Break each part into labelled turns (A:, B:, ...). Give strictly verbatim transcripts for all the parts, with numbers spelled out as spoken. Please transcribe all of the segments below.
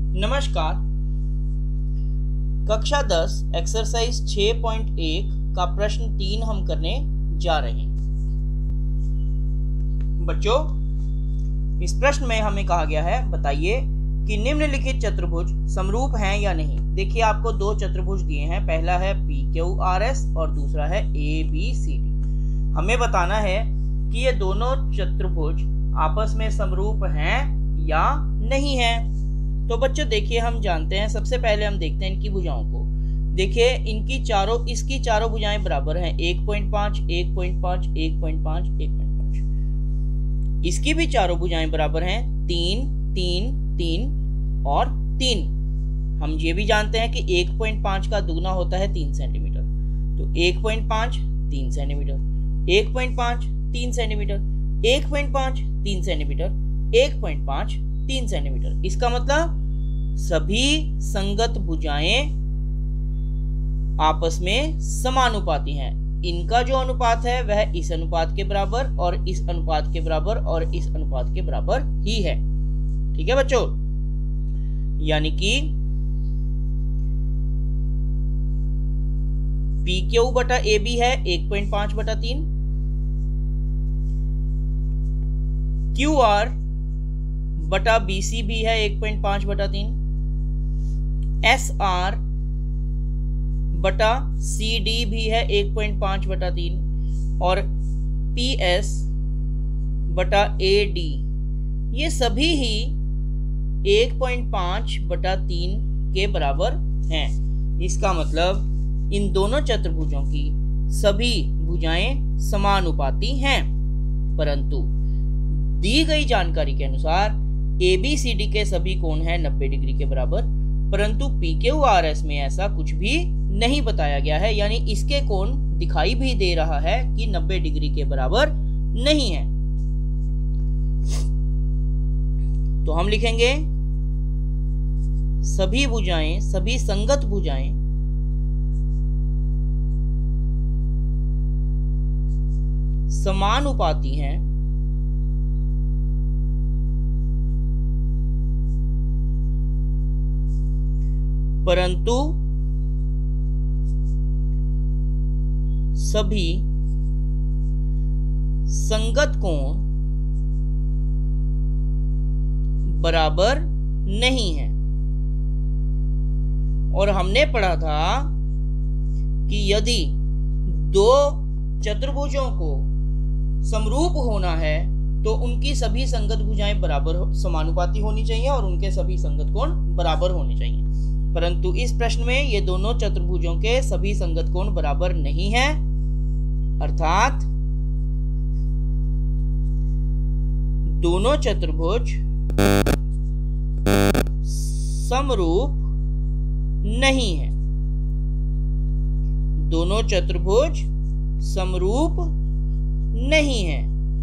A: नमस्कार। कक्षा दस एक्सरसाइज छह पॉइंट एक का प्रश्न तीन हम करने जा रहे हैं। बच्चों, इस प्रश्न में हमें कहा गया है, बताइए कि निम्नलिखित चतुर्भुज समरूप हैं या नहीं। देखिए, आपको दो चतुर्भुज दिए हैं, पहला है पी क्यू आर एस और दूसरा है ए बी सी डी। हमें बताना है कि ये दोनों चतुर्भुज आपस में समरूप हैं या नहीं हैं। तो बच्चों देखिए, हम जानते हैं, सबसे पहले हम देखते हैं इनकी भुजाओं को। देखिए, इनकी चारों इसकी चारों भुजाएं बराबर हैं, एक पॉइंट पाँच, एक पॉइंट पाँच, एक पॉइंट पाँच, एक पॉइंट पाँच। इसकी भी चारों भुजाएं बराबर हैं, तीन, तीन, तीन और तीन। हम ये भी जानते हैं कि एक पॉइंट पाँच का दुगना होता है तीन सेंटीमीटर। तो एक पॉइंट पाँच तीन सेंटीमीटर, एक पॉइंट पाँच तीन सेंटीमीटर, एक पॉइंट पाँच तीन सेंटीमीटर, एक पॉइंट पाँच तीन सेंटीमीटर। इसका मतलब सभी संगत भुजाएं आपस में समानुपाती हैं। इनका जो अनुपात है वह इस अनुपात के बराबर और इस अनुपात के बराबर और इस अनुपात के बराबर ही है। ठीक है बच्चों, यानी कि पी क्यू बटा ए बी है एक पॉइंट पाँच बटा तीन, क्यू आर बटा बी सी भी है एक पॉइंट पाँच बटा तीन, एस आर बटा सी डी भी है एक पॉइंट पाँच बटा तीन और पी एस बटा ए डी ये सभी ही एक पॉइंट पाँच बटा तीन के बराबर हैं। इसका मतलब इन दोनों चतुर्भुजों की सभी भुजाएं समानुपाती हैं, परंतु दी गई जानकारी के अनुसार ए बी सी डी के सभी कोण हैं नब्बे डिग्री के बराबर, परंतु पी क्यू आर एस में ऐसा कुछ भी नहीं बताया गया है, यानी इसके कोण दिखाई भी दे रहा है कि नब्बे डिग्री के बराबर नहीं है। तो हम लिखेंगे सभी भुजाएं, सभी संगत भुजाएं समानुपाती हैं, परंतु सभी संगत कोण बराबर नहीं है। और हमने पढ़ा था कि यदि दो चतुर्भुजों को समरूप होना है तो उनकी सभी संगत भुजाएं बराबर समानुपाती होनी चाहिए और उनके सभी संगत कोण बराबर होने चाहिए। परंतु इस प्रश्न में ये दोनों चतुर्भुजों के सभी संगत कोण बराबर नहीं हैं, अर्थात दोनों चतुर्भुज समरूप नहीं है। दोनों चतुर्भुज समरूप नहीं है।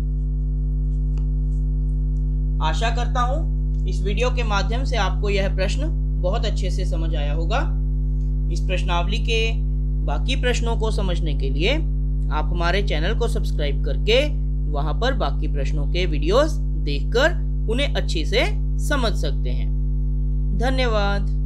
A: आशा करता हूं इस वीडियो के माध्यम से आपको यह प्रश्न बहुत अच्छे से समझ आया होगा। इस प्रश्नावली के बाकी प्रश्नों को समझने के लिए आप हमारे चैनल को सब्सक्राइब करके वहां पर बाकी प्रश्नों के वीडियोस देखकर उन्हें अच्छे से समझ सकते हैं। धन्यवाद।